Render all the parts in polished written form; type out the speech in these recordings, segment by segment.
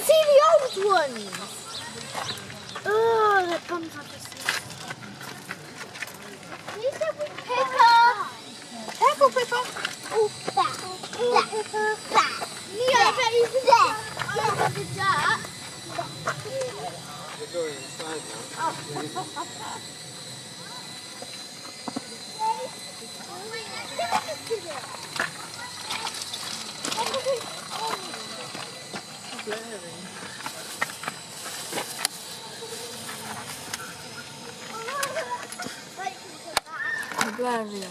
see the old ones. Oh, the bums are just... Pepper, Pepper. Oh, that. Neo, I bet you can there. Oh, the dirt. They're going inside now. Oh. Blurry on it.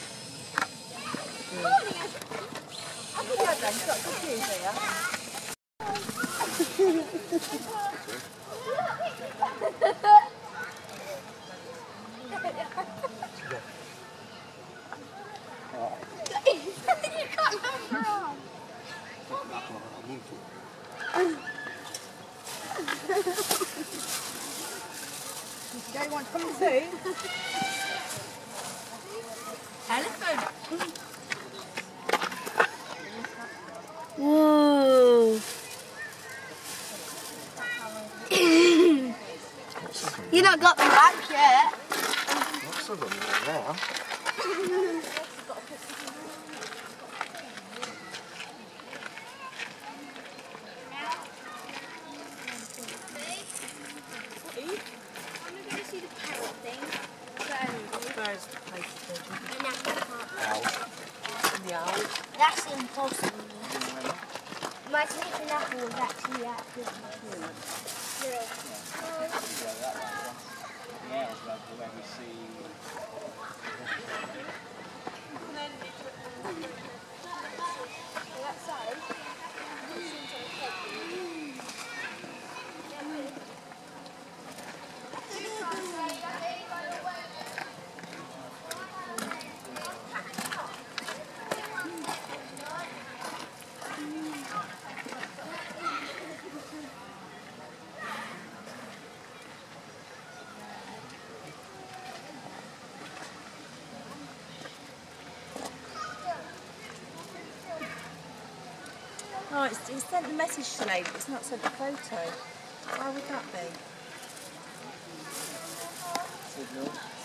Do you want to come and see? Elephant. Whoa. You not got me back yet. I've still got me there. That's impossible. Imagine if an apple was actually active. Yeah, it's like when we see. Oh, it's sent the message to Lady, but it's not sent the photo. Why would that be? Signal.